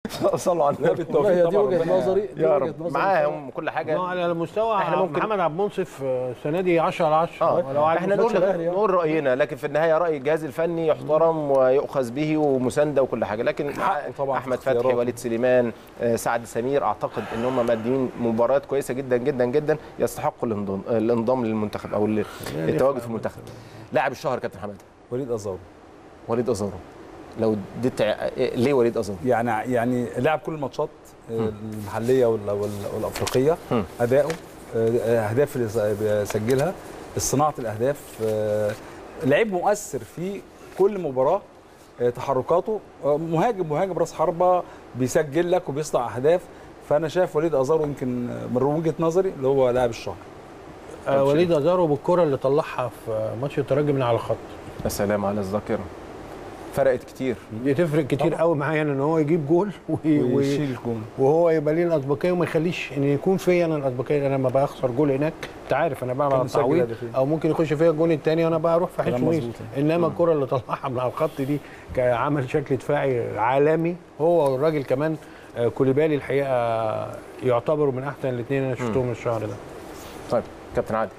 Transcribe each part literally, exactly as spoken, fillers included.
صلوا على النبي. بالتوفيق طبعا. دي وجهه نظري يا رب معاهم كل حاجه. على مستوى محمد عبد المنصف السنه دي عشرة على عشرة. اه احنا نقول نقول راينا، لكن في النهايه راي الجهاز الفني يحترم ويؤخذ به ومسانده وكل حاجه. لكن احمد فتحي، وليد سليمان، سعد سمير، اعتقد ان هم مادين مباريات كويسه جدا جدا جدا، يستحقوا الانضمام الانضمام للمنتخب او التواجد في المنتخب. لاعب الشهر كابتن حماده وليد ازارو. وليد ازارو لو اديت ليه وليد ازارو؟ يعني يعني لعب كل الماتشات المحليه والافريقيه، اداؤه، اهداف اللي سجلها، صناعه الاهداف، لعيب مؤثر في كل مباراه، تحركاته، مهاجم مهاجم راس حربه بيسجل لك وبيصنع اهداف. فانا شايف وليد ازارو يمكن من وجهه نظري اللي هو لاعب الشهر. آه وليد ازارو بالكره اللي طلعها في ماتش الترجي من على الخط. يا سلام على الذاكره، فرقت كتير. دي تفرق كتير قوي معايا ان هو يجيب جول ويشيل الجول وهو يبقى ليه الاسبقيه وما يخليش ان يكون فيا انا الاسبقيه. انا لما بخسر جول هناك انت عارف انا بعمل تعويض او ممكن يخش فيا الجول الثاني وانا بقى اروح في حته ويست. انما الكره اللي طلعها من على الخط دي عمل شكل دفاعي عالمي. هو والراجل كمان كوليبالي الحقيقه يعتبروا من احسن الاثنين انا شفتهم الشهر ده. طيب كابتن عادل.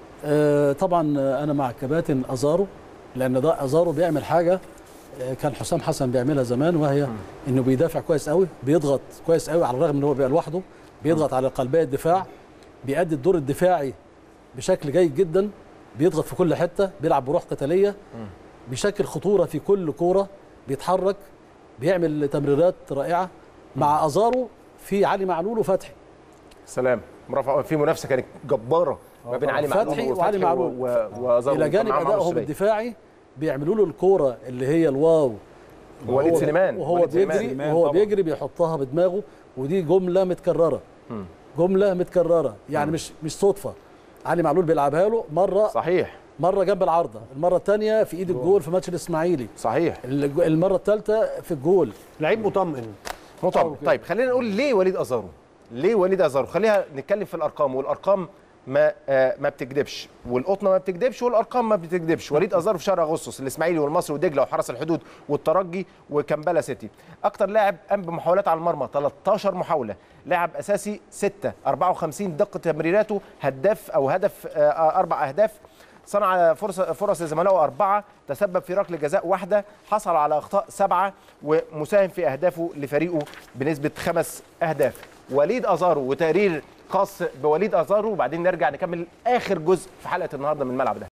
آه طبعا انا مع كباتن ازارو، لان ده ازارو بيعمل حاجه كان حسام حسن بيعملها زمان، وهي انه بيدافع كويس قوي، بيضغط كويس قوي على الرغم ان هو بيبقى لوحده، بيضغط على قلبيه الدفاع، بيأدي الدور الدفاعي بشكل جيد جدا، بيضغط في كل حته، بيلعب بروح قتاليه، بيشكل خطوره في كل كوره، بيتحرك، بيعمل تمريرات رائعه. مع ازارو في علي معلول وفتحي. سلام، برافو. في منافسه كانت جباره ما بين علي معلول وفتحي وعلي معلول وازارو. الى جانب ادائهم الدفاعي بيعملوا له الكوره اللي هي الواو، وليد سليمان وهو بيجري وهو بيجري بيحطها بدماغه، ودي جمله متكرره. م. جمله متكرره يعني م. مش مش صدفه. علي معلول بيلعبها له مره صحيح، مره جنب العارضه، المره الثانيه في ايد الجول في ماتش الاسماعيلي صحيح، المره الثالثه في الجول. لعيب مطمئن مطمئن. طيب خلينا نقول ليه وليد ازارو؟ ليه وليد ازارو؟ خلينا نتكلم في الارقام، والارقام ما آه ما بتكذبش، والقطنه ما بتكذبش، والارقام ما بتكذبش. وليد ازارو في شهر اغسطس الاسماعيلي والمصري ودجله وحرس الحدود والترجي وكمبالا سيتي اكتر لاعب قام بمحاولات على المرمى تلتاشر محاوله، لاعب اساسي ستة، أربعة وخمسين دقه تمريراته، هداف او هدف آه اربع اهداف، صنع فرص فرص لزملائه اربعه، تسبب في ركله جزاء واحده، حصل على اخطاء سبعه، ومساهم في اهدافه لفريقه بنسبه خمس اهداف. وليد ازارو وتقرير خاص بوليد ازارو، وبعدين نرجع نكمل اخر جزء في حلقه النهارده من الملعب ده.